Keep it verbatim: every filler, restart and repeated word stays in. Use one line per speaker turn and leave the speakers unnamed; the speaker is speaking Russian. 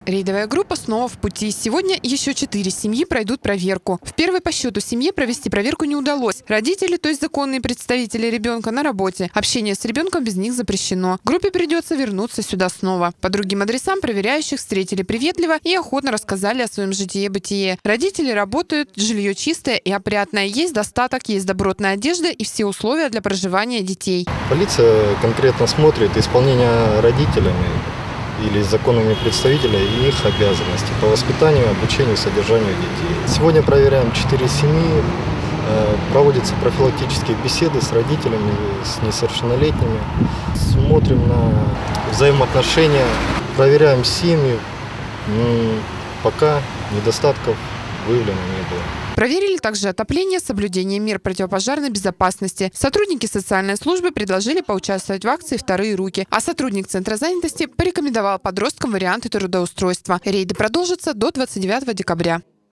Рейдовая группа снова в пути. Сегодня еще четыре семьи пройдут проверку. В первой по счету семье провести проверку не удалось. Родители, то есть законные представители ребенка, на работе. Общение с ребенком без них запрещено. Группе придется вернуться сюда снова. По другим адресам проверяющих встретили приветливо и охотно рассказали о своем житие-бытие. Родители работают, жилье чистое и опрятное. Есть достаток, есть добротная одежда и все условия для проживания детей.
Полиция конкретно смотрит исполнение родителями или законными представителями и их обязанности по воспитанию, обучению, содержанию детей. Сегодня проверяем четыре семьи, проводятся профилактические беседы с родителями, с несовершеннолетними, смотрим на взаимоотношения, проверяем семьи, пока недостатков выявлено не было.
Проверили также отопление, соблюдение мер противопожарной безопасности. Сотрудники социальной службы предложили поучаствовать в акции «Вторые руки», а сотрудник Центра занятости порекомендовал подросткам варианты трудоустройства. Рейды продолжатся до двадцать девятого декабря.